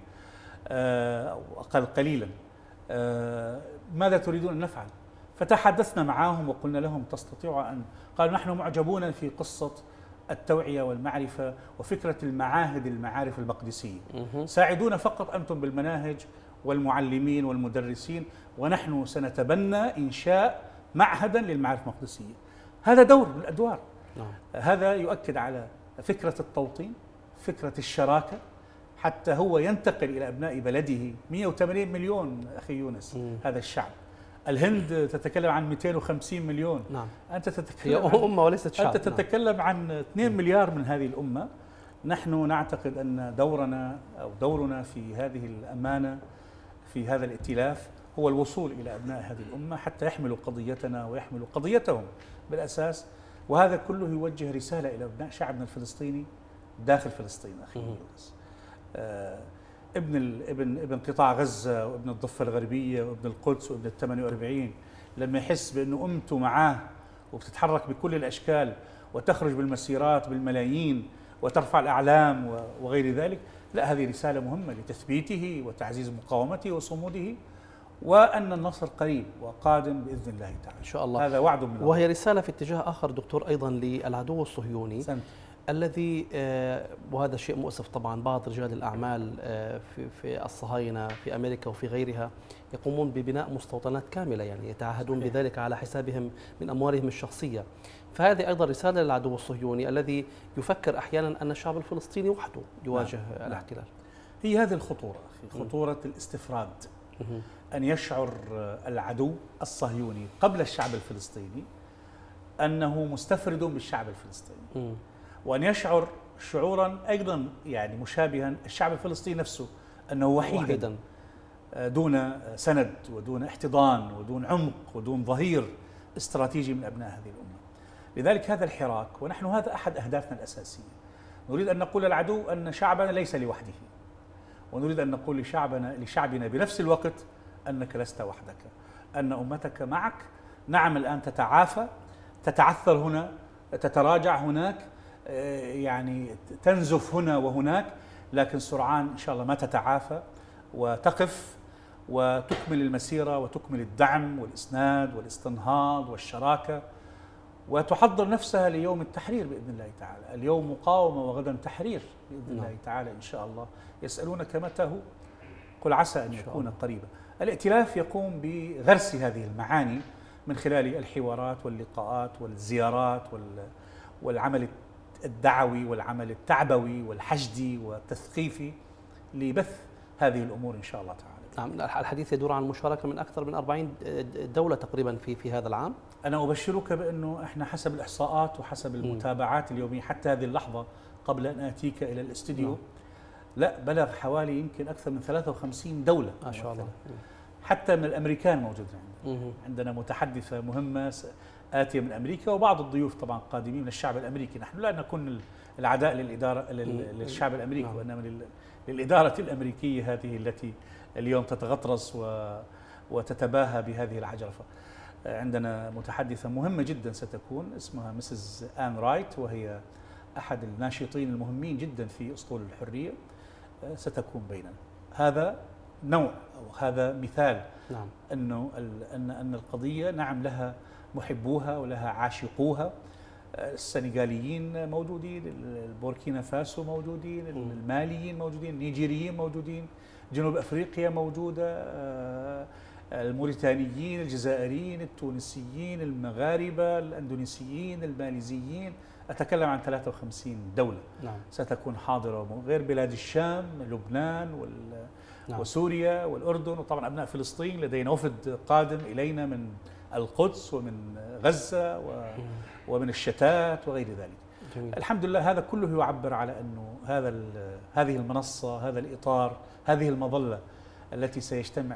Speaker 4: آه، أو أقل قليلا. آه، ماذا تريدون أن نفعل؟ فتحدثنا معهم وقلنا لهم تستطيعوا أن، قالوا نحن معجبون في قصة التوعية والمعرفة وفكرة المعاهد المعارف المقدسية. ساعدونا فقط أنتم بالمناهج والمعلمين والمدرسين، ونحن سنتبنى إنشاء معهدا للمعارف المقدسية. هذا دور من الأدوار.
Speaker 1: نعم.
Speaker 4: هذا يؤكد على فكرة التوطين، فكرة الشراكة، حتى هو ينتقل إلى أبناء بلده. مئة وثمانين مليون أخي يونس
Speaker 1: مم.
Speaker 4: هذا الشعب. الهند تتكلم عن مئتين وخمسين مليون.
Speaker 1: نعم.
Speaker 4: أنت تتكلم
Speaker 1: هي أمة وليست شعب.
Speaker 4: أنت تتكلم نعم. عن اثنين مليار من هذه الأمة. نحن نعتقد أن دورنا أو دورنا في هذه الأمانة في هذا الائتلاف هو الوصول إلى أبناء هذه الأمة حتى يحملوا قضيتنا ويحملوا قضيتهم بالأساس. وهذا كله يوجه رسالة إلى أبناء شعبنا الفلسطيني داخل فلسطين أخي يونس. آه ابن ابن ابن قطاع غزة وابن الضفة الغربية وابن القدس وابن الثمانية وأربعين لما يحس بأنه أمته معاه وبتتحرك بكل الأشكال وتخرج بالمسيرات بالملايين وترفع الأعلام وغير ذلك، لا، هذه رسالة مهمة لتثبيته وتعزيز مقاومته وصموده، وأن النصر قريب وقادم بإذن الله تعالى
Speaker 1: إن شاء الله.
Speaker 4: هذا وعد من الله.
Speaker 1: وهي رسالة في اتجاه آخر دكتور أيضا للعدو الصهيوني
Speaker 4: سنت.
Speaker 1: الذي وهذا شيء مؤسف طبعا، بعض رجال الأعمال في في الصهاينة في أمريكا وفي غيرها يقومون ببناء مستوطنات كاملة، يعني يتعهدون صحيح. بذلك على حسابهم من أموالهم الشخصية. فهذه أيضا رسالة للعدو الصهيوني الذي يفكر أحيانا أن الشعب الفلسطيني وحده يواجه نعم. الاحتلال.
Speaker 4: هي هذه الخطورة، خطورة الاستفراد، أن يشعر العدو الصهيوني قبل الشعب الفلسطيني أنه مستفرد بالشعب الفلسطيني، وأن يشعر شعورا أيضا يعني مشابها الشعب الفلسطيني نفسه أنه وحيدا دون سند ودون احتضان ودون عمق ودون ظهير استراتيجي من أبناء هذه الأمة. لذلك هذا الحراك، ونحن هذا أحد أهدافنا الأساسية. نريد أن نقول للعدو أن شعبنا ليس لوحده، ونريد أن نقول لشعبنا لشعبنا بنفس الوقت أنك لست وحدك، أن أمتك معك. نعم الآن تتعافى، تتعثر هنا، تتراجع هناك، يعني تنزف هنا وهناك، لكن سرعان إن شاء الله ما تتعافى وتقف وتكمل المسيرة وتكمل الدعم والإسناد والاستنهاض والشراكة، وتحضر نفسها ليوم التحرير بإذن الله تعالى. اليوم مقاومة وغدا تحرير بإذن الله تعالى إن شاء الله. يسألونك متى هو؟ قل عسى أن يكون قريبا. الائتلاف يقوم بغرس هذه المعاني من خلال الحوارات واللقاءات والزيارات والعمل الدعوي والعمل التعبوي والحشدي والتثقيفي لبث هذه الأمور إن شاء الله تعالى.
Speaker 1: نعم، الحديث يدور عن مشاركة من أكثر من أربعين دولة تقريبا في في هذا العام.
Speaker 4: أنا أبشرك بأنه إحنا حسب الإحصاءات وحسب المتابعات اليومية حتى هذه اللحظة قبل أن آتيك إلى الاستديو، لا، بلغ حوالي يمكن أكثر من ثلاثة وخمسين دولة
Speaker 1: ما شاء الله.
Speaker 4: حتى من الأمريكان موجود عندنا. عندنا متحدثة مهمة آتية من أمريكا، وبعض الضيوف طبعا قادمين من الشعب الأمريكي. نحن لا نكون الأعداء للإدارة للشعب الأمريكي، وإنما للإدارة الأمريكية هذه التي اليوم تتغطرس وتتباهى بهذه العجرفة. عندنا متحدثة مهمة جدا ستكون اسمها مسز آن رايت، وهي أحد الناشطين المهمين جدا في أسطول الحرية، ستكون بيننا. هذا نوع أو هذا مثال
Speaker 1: نعم.
Speaker 4: أنه أن أن القضية نعم لها محبوها ولها عاشقوها. السنغاليين موجودين، البوركينا فاسو موجودين، الماليين موجودين، النيجيريين موجودين، جنوب أفريقيا موجودة، الموريتانيين، الجزائريين، التونسيين، المغاربة، الأندونيسيين، الماليزيين. أتكلم عن ثلاثة وخمسين دولة
Speaker 1: نعم.
Speaker 4: ستكون حاضرة، غير بلاد الشام، لبنان وال نعم. وسوريا والأردن، وطبعا أبناء فلسطين. لدينا وفد قادم إلينا من القدس ومن غزة ومن الشتات وغير ذلك.
Speaker 1: جميل.
Speaker 4: الحمد لله هذا كله يعبر على أنه هذا هذه المنصة، هذا الإطار، هذه المظلة التي سيجتمع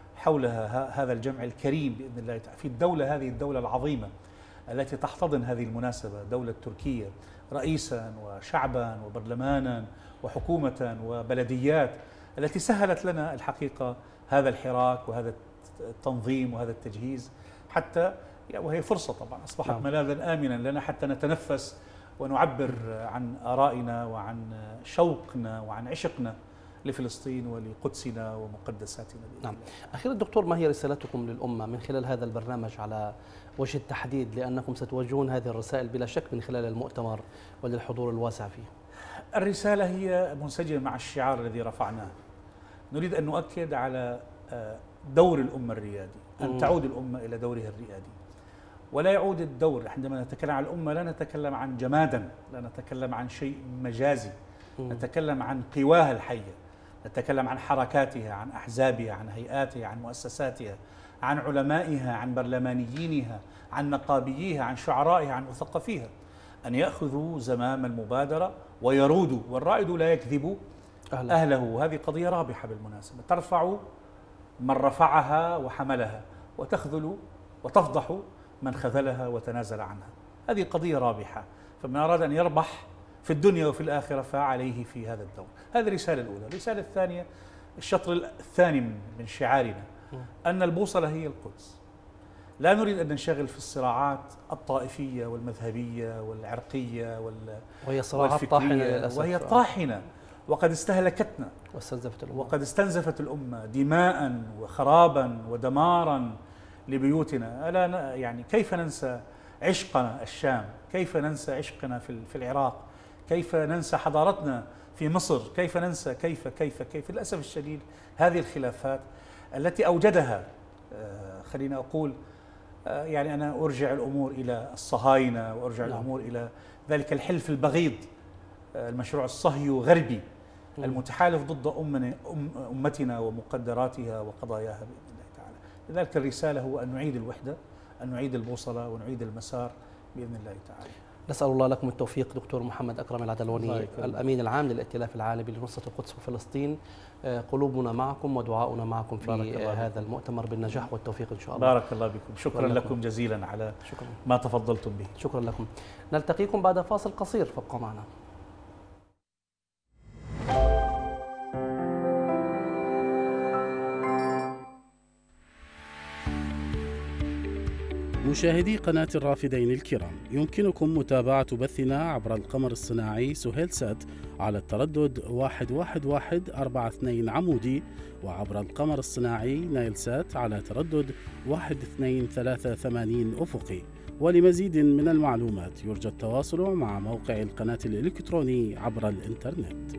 Speaker 4: حولها هذا الجمع الكريم بإذن الله تعالى في الدولة، هذه الدولة العظيمة التي تحتضن هذه المناسبة، دولة تركيا، رئيسا وشعبا وبرلمانا وحكومة وبلديات، التي سهلت لنا الحقيقة هذا الحراك وهذا التنظيم وهذا التجهيز، حتى وهي فرصة طبعا أصبحت نعم. ملاذا آمنا لنا حتى نتنفس ونعبر عن آرائنا وعن شوقنا وعن عشقنا لفلسطين ولقدسنا ومقدساتنا.
Speaker 1: نعم. أخيرا دكتور، ما هي رسالتكم للأمة من خلال هذا البرنامج على وجه التحديد، لأنكم ستوجهون هذه الرسائل بلا شك من خلال المؤتمر وللحضور الواسع فيه؟
Speaker 4: الرسالة هي منسجمة مع الشعار الذي رفعناه. نريد أن نؤكد على دور الأمة الريادي، أن تعود الأمة إلى دورها الريادي، ولا يعود الدور. عندما نتكلم عن الأمة لا نتكلم عن جمادا، لا نتكلم عن شيء مجازي، نتكلم عن قواها الحية، نتكلم عن حركاتها، عن أحزابها، عن هيئاتها، عن مؤسساتها، عن علمائها، عن برلمانيينها، عن نقابييها، عن شعرائها، عن مثقفيها، أن يأخذوا زمام المبادرة ويرودوا، والرائد لا يكذب أهله, أهله. هذه قضية رابحة بالمناسبة، ترفع من رفعها وحملها، وتخذل وتفضح من خذلها وتنازل عنها. هذه قضية رابحة، فمن أراد أن يربح في الدنيا وفي الآخرة فعليه في هذا الدور. هذه الرسالة الأولى. الرسالة الثانية، الشطر الثاني من شعارنا، أن البوصلة هي القدس. لا نريد أن ننشغل في الصراعات الطائفية والمذهبية والعرقية وال
Speaker 1: وهي صراعات طاحنة للأسف،
Speaker 4: وهي طاحنة وقد استهلكتنا
Speaker 1: واستنزفت الأمة.
Speaker 4: وقد استنزفت الأمة دماء وخرابا ودمارا لبيوتنا. ألا يعني كيف ننسى عشقنا الشام؟ كيف ننسى عشقنا في في العراق؟ كيف ننسى حضارتنا في مصر؟ كيف ننسى كيف كيف كيف للأسف الشديد هذه الخلافات التي أوجدها، خلينا أقول يعني أنا أرجع الأمور إلى الصهاينة، وأرجع نعم. الأمور إلى ذلك الحلف البغيض، المشروع الصهيو غربي المتحالف ضد أمنا أمتنا ومقدراتها وقضاياها بإذن الله تعالى. لذلك الرسالة هو أن نعيد الوحدة، أن نعيد البوصلة، ونعيد المسار بإذن الله تعالى.
Speaker 1: نسأل الله لكم التوفيق دكتور محمد أكرم العدلوني، الأمين العام للائتلاف العالمي لنصرة القدس وفلسطين. قلوبنا معكم ودعاؤنا معكم في هذا المؤتمر بالنجاح والتوفيق إن شاء الله.
Speaker 4: بارك الله بكم، شكرا لكم, لكم جزيلا على شكرا. ما تفضلتم به.
Speaker 1: شكرا لكم. نلتقيكم بعد فاصل قصير، فابقوا معنا.
Speaker 7: مشاهدي قناة الرافدين الكرام، يمكنكم متابعة بثنا عبر القمر الصناعي سهيل سات على التردد واحد واحد واحد أربعة اثنين عمودي، وعبر القمر الصناعي نايل سات على تردد واحد اثنين ثلاثة ثمانين أفقي. ولمزيد من المعلومات يرجى التواصل مع موقع القناة الإلكتروني عبر الإنترنت.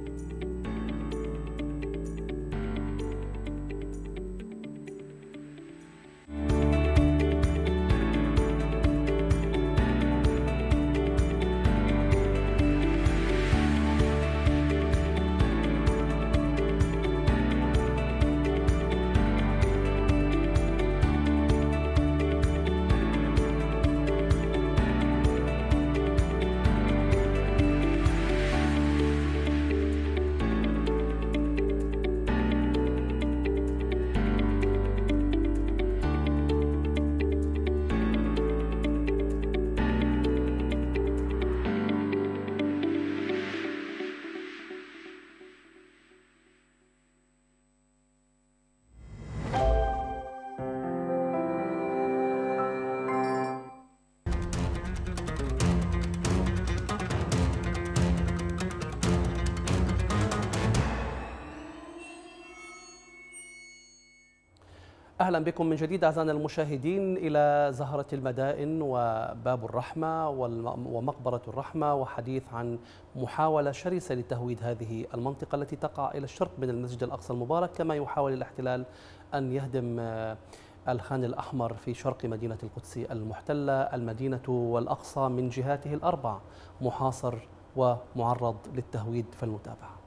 Speaker 1: أهلا بكم من جديد أعزائنا المشاهدين إلى زهرة المدائن وباب الرحمة ومقبرة الرحمة، وحديث عن محاولة شرسة لتهويد هذه المنطقة التي تقع إلى الشرق من المسجد الأقصى المبارك، كما يحاول الاحتلال أن يهدم الخان الأحمر في شرق مدينة القدس المحتلة. المدينة والأقصى من جهاته الأربع محاصر ومعرض للتهويد، فالمتابعة.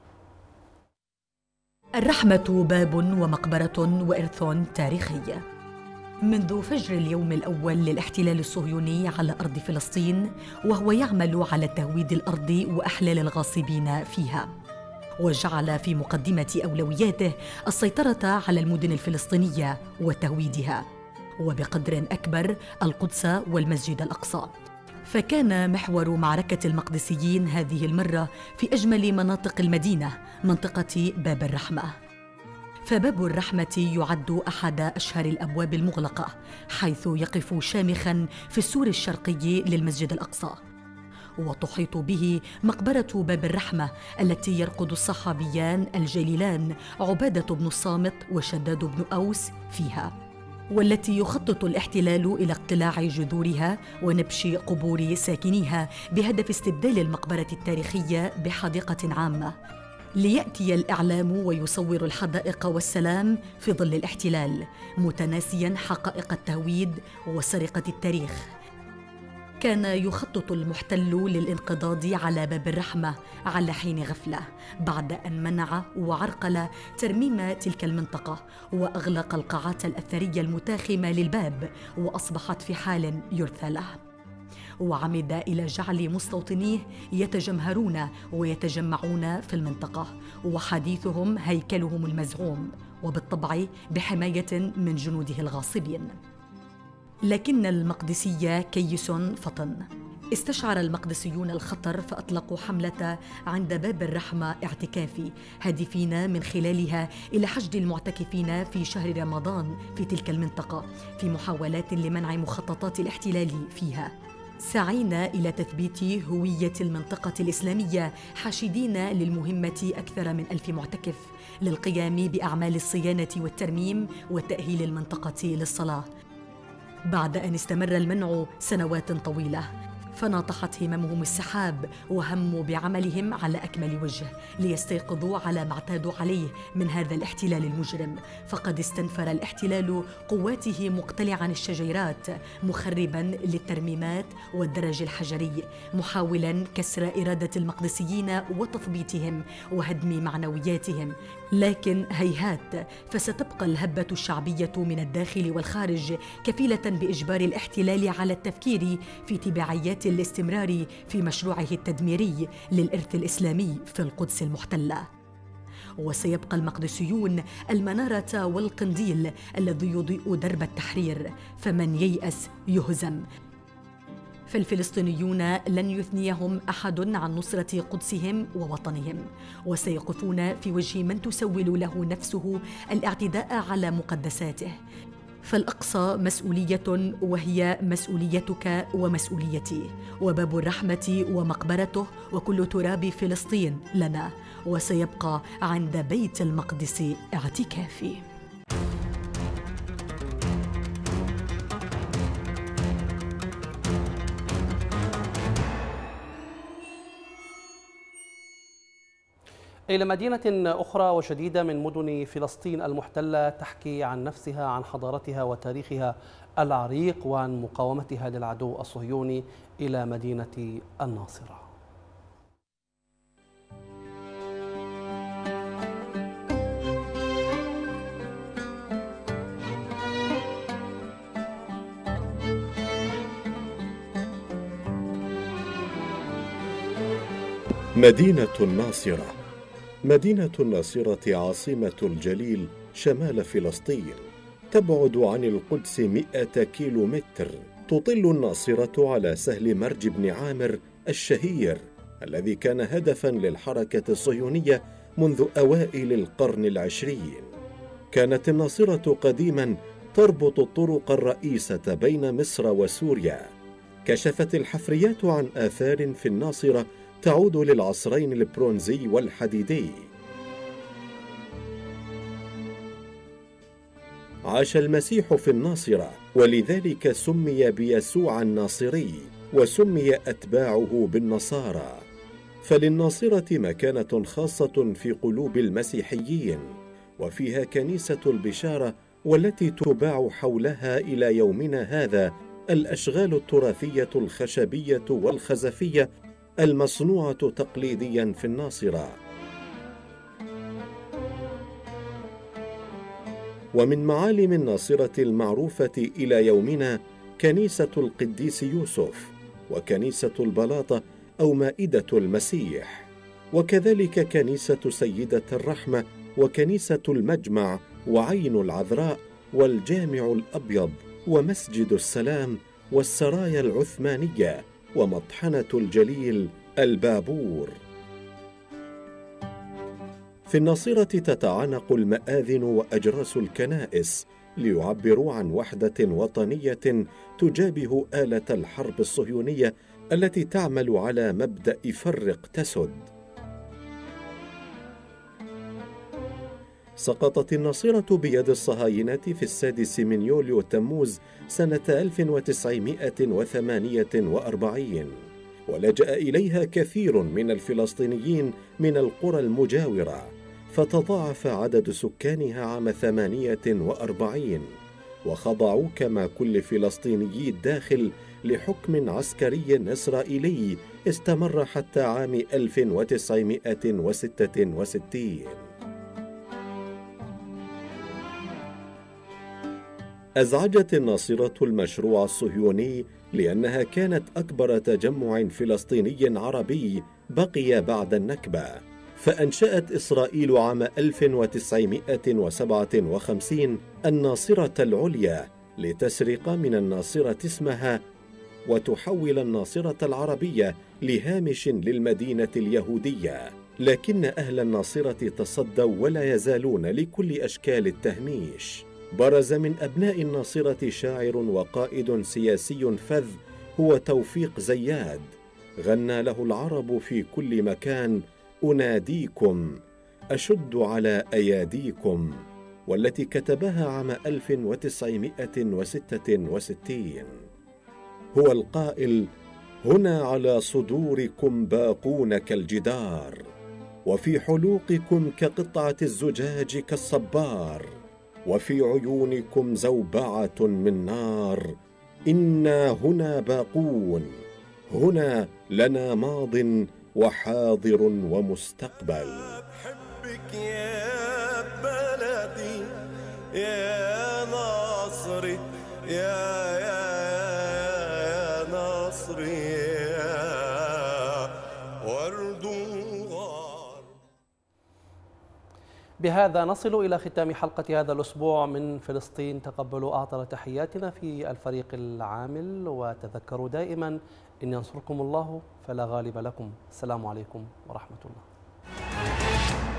Speaker 8: الرحمة باب ومقبرة وإرث تاريخي منذ فجر اليوم الأول للاحتلال الصهيوني على أرض فلسطين، وهو يعمل على تهويد الأرض وأحلال الغاصبين فيها، وجعل في مقدمة أولوياته السيطرة على المدن الفلسطينية وتهويدها، وبقدر أكبر القدس والمسجد الأقصى. فكان محور معركة المقدسيين هذه المرة في أجمل مناطق المدينة، منطقة باب الرحمة. فباب الرحمة يعد أحد أشهر الأبواب المغلقة، حيث يقف شامخاً في السور الشرقي للمسجد الأقصى، وتحيط به مقبرة باب الرحمة التي يرقد الصحابيان الجليلان عبادة بن الصامت وشداد بن أوس فيها، والتي يخطط الاحتلال إلى اقتلاع جذورها ونبش قبور ساكنيها بهدف استبدال المقبرة التاريخية بحديقة عامة، ليأتي الإعلام ويصور الحدائق والسلام في ظل الاحتلال، متناسياً حقائق التهويد وسرقة التاريخ. كان يخطط المحتل للانقضاض على باب الرحمة على حين غفلة، بعد أن منع وعرقل ترميم تلك المنطقة وأغلق القاعات الأثرية المتاخمة للباب، وأصبحت في حال يرثى له. وعمد إلى جعل مستوطنيه يتجمهرون ويتجمعون في المنطقة، وحديثهم هيكلهم المزعوم، وبالطبع بحماية من جنوده الغاصبين. لكن المقدسية كيس فطن. استشعر المقدسيون الخطر فأطلقوا حملة عند باب الرحمة اعتكافي، هادفين من خلالها إلى حشد المعتكفين في شهر رمضان في تلك المنطقة، في محاولات لمنع مخططات الاحتلال فيها، سعين إلى تثبيت هوية المنطقة الإسلامية، حاشدين للمهمة أكثر من ألف معتكف للقيام بأعمال الصيانة والترميم وتأهيل المنطقة للصلاة. بعد أن استمر المنع سنوات طويلة، فناطحت هممهم السحاب وهموا بعملهم على أكمل وجه ليستيقظوا على ما اعتادوا عليه من هذا الاحتلال المجرم. فقد استنفر الاحتلال قواته مقتلعا الشجيرات، مخربا للترميمات والدرج الحجري، محاولا كسر إرادة المقدسيين وتثبيتهم وهدم معنوياتهم. لكن هيهات، فستبقى الهبة الشعبية من الداخل والخارج كفيلة بإجبار الاحتلال على التفكير في تبعيات الاستمرار في مشروعه التدميري للإرث الإسلامي في القدس المحتلة. وسيبقى المقدسيون المنارة والقنديل الذي يضيء درب التحرير، فمن ييأس يهزم. فالفلسطينيون لن يثنيهم أحد عن نصرة قدسهم ووطنهم، وسيقفون في وجه من تسول له نفسه الاعتداء على مقدساته. فالأقصى مسؤولية، وهي مسؤوليتك ومسؤوليتي، وباب الرحمة ومقبرته وكل تراب فلسطين لنا، وسيبقى عند بيت المقدس اعتكافي.
Speaker 1: إلى مدينة أخرى وشديدة من مدن فلسطين المحتلة تحكي عن نفسها، عن حضارتها وتاريخها العريق وعن مقاومتها للعدو الصهيوني، إلى مدينة الناصرة.
Speaker 9: مدينة الناصرة. مدينة الناصرة عاصمة الجليل شمال فلسطين، تبعد عن القدس مئة كيلو متر. تطل الناصرة على سهل مرج بن عامر الشهير الذي كان هدفاً للحركة الصهيونية منذ أوائل القرن العشرين. كانت الناصرة قديماً تربط الطرق الرئيسة بين مصر وسوريا. كشفت الحفريات عن آثار في الناصرة تعود للعصرين البرونزي والحديدي. عاش المسيح في الناصرة، ولذلك سمي بيسوع الناصري، وسمي أتباعه بالنصارى. فللناصرة مكانة خاصة في قلوب المسيحيين، وفيها كنيسة البشارة، والتي تباع حولها إلى يومنا هذا الأشغال التراثية الخشبية والخزفية المصنوعة تقليديا في الناصرة. ومن معالم الناصرة المعروفة إلى يومنا كنيسة القديس يوسف، وكنيسة البلاطة أو مائدة المسيح، وكذلك كنيسة سيدة الرحمة، وكنيسة المجمع، وعين العذراء، والجامع الأبيض، ومسجد السلام، والسرايا العثمانية، ومطحنة الجليل البابور. في الناصرة تتعانق المآذن وأجراس الكنائس ليعبروا عن وحدة وطنية تجابه آلة الحرب الصهيونية التي تعمل على مبدأ فرق تسد. سقطت الناصرة بيد الصهاينة في السادس من يوليو تموز سنة ألف وتسعمائة وثمانية وأربعين، ولجأ إليها كثير من الفلسطينيين من القرى المجاورة، فتضاعف عدد سكانها عام ثمانية وأربعين، وخضعوا كما كل فلسطيني الداخل لحكم عسكري إسرائيلي استمر حتى عام ألف وتسعمائة وستة وستين. أزعجت الناصرة المشروع الصهيوني لأنها كانت أكبر تجمع فلسطيني عربي بقي بعد النكبة، فأنشأت إسرائيل عام ألف وتسعمائة وسبعة وخمسين الناصرة العليا لتسرق من الناصرة اسمها وتحول الناصرة العربية لهامش للمدينة اليهودية، لكن أهل الناصرة تصدوا ولا يزالون لكل أشكال التهميش. برز من أبناء الناصرة شاعر وقائد سياسي فذ هو توفيق زياد، غنى له العرب في كل مكان أناديكم أشد على أياديكم، والتي كتبها عام ألف وتسعمائة وستة وستين. هو القائل: هنا على صدوركم باقون كالجدار، وفي حلوقكم كقطعة الزجاج كالصبار، وفي عيونكم زوبعة من نار، إنا هنا باقون، هنا لنا ماض وحاضر ومستقبل.
Speaker 10: بحبك يا بلدي يا ناصري يا يا يا ناصري يا وردوغار.
Speaker 1: بهذا نصل إلى ختام حلقة هذا الأسبوع من فلسطين. تقبلوا أعطر تحياتنا في الفريق العامل، وتذكروا دائما إن ينصركم الله فلا غالب لكم. السلام عليكم ورحمة الله.